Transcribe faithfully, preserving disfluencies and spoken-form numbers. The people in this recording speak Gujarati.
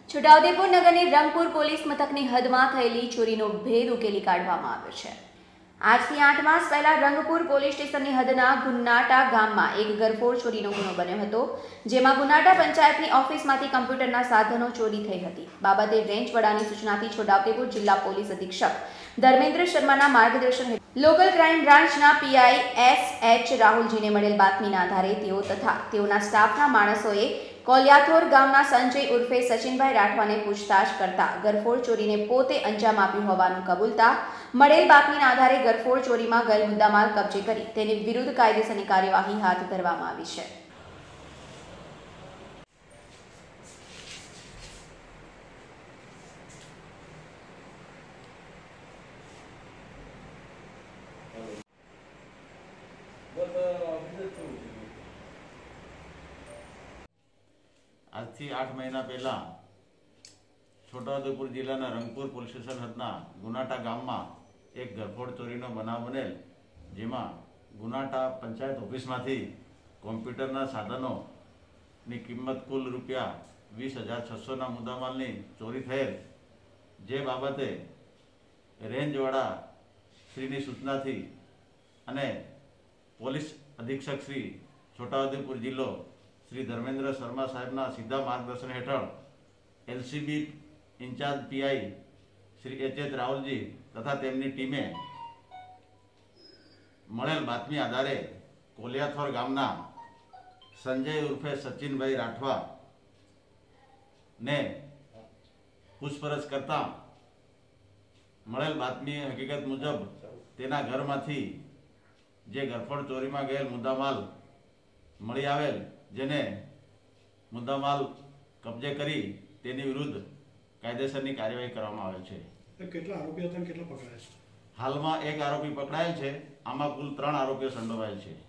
છોટાઉદેપુર નગરની રંગપુર પોલીસ મથકની હદમાં થયેલી ચોરીનો ભેદ ઉકેલી કાઢવામાં આવ્યો છે। આજથી આઠ માસ પહેલા રંગપુર પોલીસ સ્ટેશનની હદના ગુન્નાટા ગામમાં એક ગરફોડ ચોરીનો ગુનો બન્યો હતો, જેમાં ગુન્નાટા પંચાયતની ઓફિસમાંથી કમ્પ્યુટરના સાધનો ચોરી થઈ હતી। બાબતે રેન્જ વડાની સૂચનાથી છોટાઉદેપુર જિલ્લા પોલીસ અધિક્ષક ધર્મેન્દ્ર શર્માના માર્ગદર્શન હેઠળ લોકલ ક્રાઇમ બ્રાન્ચના પીઆઈ એસ એચ રાહુલજીને મળેલ બાતમીના આધારે તેઓ તથા તેઓના સ્ટાફના માણસોએ કોલિયાથોર ગામના સંજય ઉર્ફે સચિનભાઈ રાઠવાને પૂછતાછ કરતા ગરફોડ ચોરીને પોતે અંજામ આપ્યું હોવાનું કબૂલતા મળેલ બાતમીના આધારે ગરફોડ ચોરીમાં ગયેલ મુદ્દામાલ કબજે કરી તેની વિરુદ્ધ કાયદેસરની કાર્યવાહી હાથ ધરવામાં આવી છે। आज थी आठ महीना पहला छोटाउदेपुर जिल्लाना रंगपुर पोलीस स्टेशन हदना गुनाटा गाम में एक गरफोड़ चोरीनो बनाव बनेल, जेमा गुनाटा पंचायत ऑफिस में कॉम्प्यूटरना साधनों नी किंमत कुल रुपया वीस हजार छसो ना मुद्दामाल नी चोरी थयेल, जे बाबते रेंजवाड़ा श्रीनी सूचना थी अने पोलीस अधीक्षक श्री छोटाउदेपुर जिल्लो श्री धर्मेंद्र शर्मा साहेबना सीधा मार्गदर्शन हेठळ LCB in charge PI Shri H H Rahulji तथा तेमनी टीमे मळेल बातमी आधारे कोलियाथोर गामना संजय उर्फे सचिन भाई राठवा ने पूछपरछ करता मळेल बातमी हकीकत मुजब तेना घरमांथी जे गरफोड़ चोरी में गયેલ मुद्दामाल मळी आवेल, जेने मुद्दामाल कब्जे करी तेनी विरुद्ध कायदेसरनी कार्यवाही करवामां आवेल छे। કેટલા આરોપી હતા અને કેટલા પકડાયા છે? हालमां एक आरोपी पकड़ाયેલ छे, आमां कुल त्रण आरोपीओ संडोवाયેल छे।